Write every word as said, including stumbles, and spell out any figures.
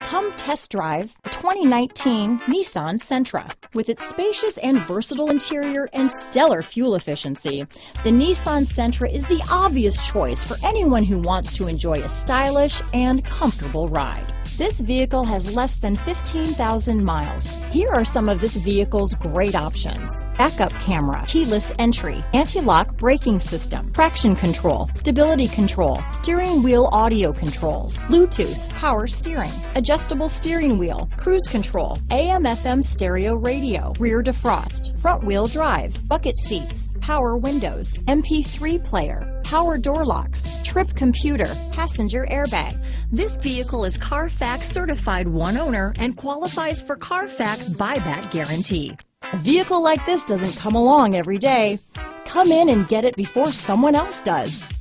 Come test drive the twenty nineteen Nissan Sentra. With its spacious and versatile interior and stellar fuel efficiency, the Nissan Sentra is the obvious choice for anyone who wants to enjoy a stylish and comfortable ride. This vehicle has less than fifteen thousand miles. Here are some of this vehicle's great options: backup camera, keyless entry, anti-lock braking system, traction control, stability control, steering wheel audio controls, Bluetooth, power steering, adjustable steering wheel, cruise control, A M F M stereo radio, rear defrost, front wheel drive, bucket seats, power windows, M P three player, power door locks, trip computer, passenger airbag. This vehicle is Carfax certified one owner and qualifies for Carfax buyback guarantee. A vehicle like this doesn't come along every day. Come in and get it before someone else does.